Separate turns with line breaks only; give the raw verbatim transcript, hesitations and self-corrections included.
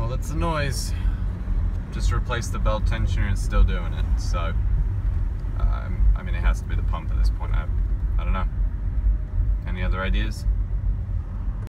Well, that's the noise. Just replaced the belt tensioner, it's still doing it. So, um, I mean, it has to be the pump at this point. I, I don't know. Any other ideas?